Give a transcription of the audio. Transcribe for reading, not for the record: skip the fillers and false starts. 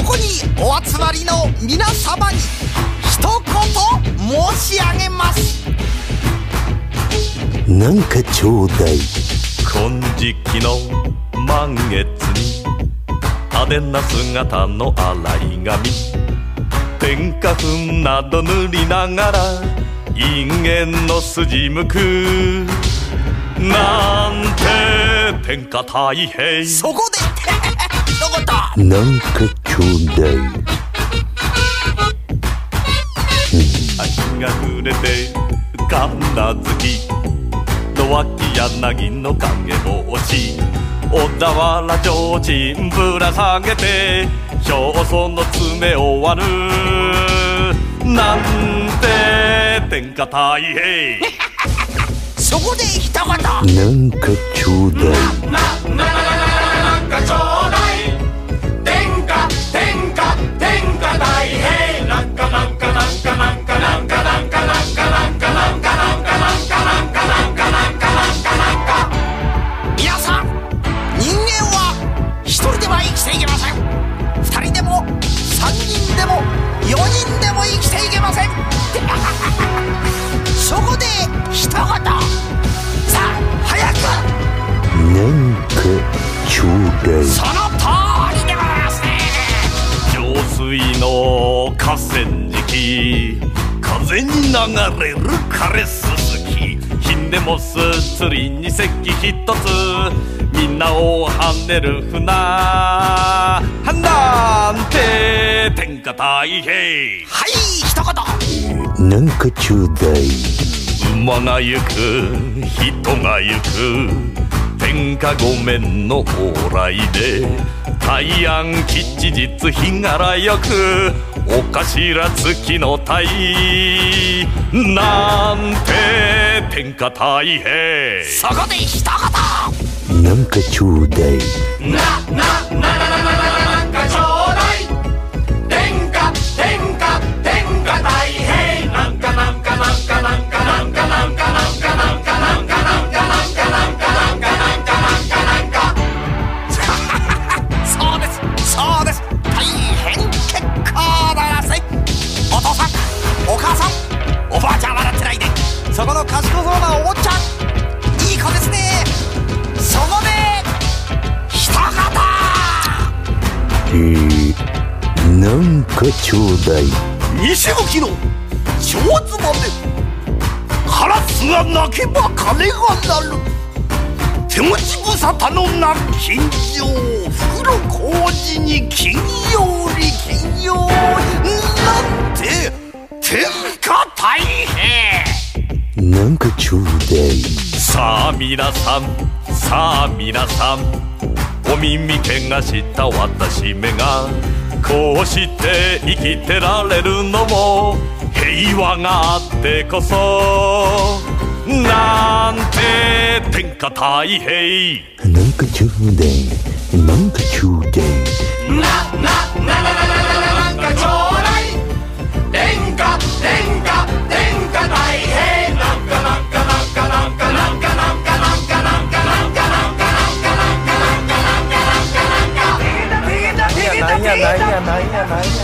こにお集まりの皆様に一言申し上げます。 なんかちょうだい。 金色の満月に派手な姿の洗い髪、天下粉など塗りながら因縁の筋向くなんて天下太平。 そこで一言なんかちょうだい。 秋が暮れて神奈月野脇柳の影帽子、小田原提灯ぶら下げて表層の爪を割るなんて天下太平。 そこで一言なんかちょうだい。 なんかちょうだい。天下天下天下太平。なんかなんかなんかなんかなんかなんかなんかなんかなんかなんかなんかなんかなんかなんかなんか。 皆さん、人間は一人では生きていけません。二人でも三人でも四人でも生きていけません。そこで一言、さあ早く。 なんかちょうだい。 その通りでございますね。 上水の河川敷、風に流れる枯れすすき、ひんでもす釣りに石器一つ、みんなを跳ねる船なんて天下太平。 はい、一言。 なんかちょうだい。 馬が行く人が行く天下御免の往来で、大安吉日日柄よくお頭付きの鯛なんて天下太平。 そこで一言。 なんかちょうだい。 なんかちょうだい。天下天下天下太平。なんかなんかなんかなんかなんかなんかなんかなんかなんかなんかなんかなんかなんかなんかなんか。 そうです、そうです。大変結構だぜ。お父さん、お母さん、おばあちゃん笑ってないで。そこの賢そうなお坊ちゃん、いい子ですね。そこで一言。 なんかちょうだい。 西向きの蝶妻でカラスが鳴けば鐘が鳴る。手持ち無沙汰の南京錠、袋小路に金曜日金曜なんて天下太平。 なんかちょうだい。 さあ皆さん、さあ皆さん、お耳気がした私めがこうして生きてられるのも平和があってこそなんて天下太平。 なんかちょうだい。なんかちょうだい。 なんかちょうだい。天下天下天下太平。なんかなんかなんかなんかなんかなんかなんかなんかなんかなんかなんかなんかなんかなんかなんかなんか。 なんやなんやなんやなんや。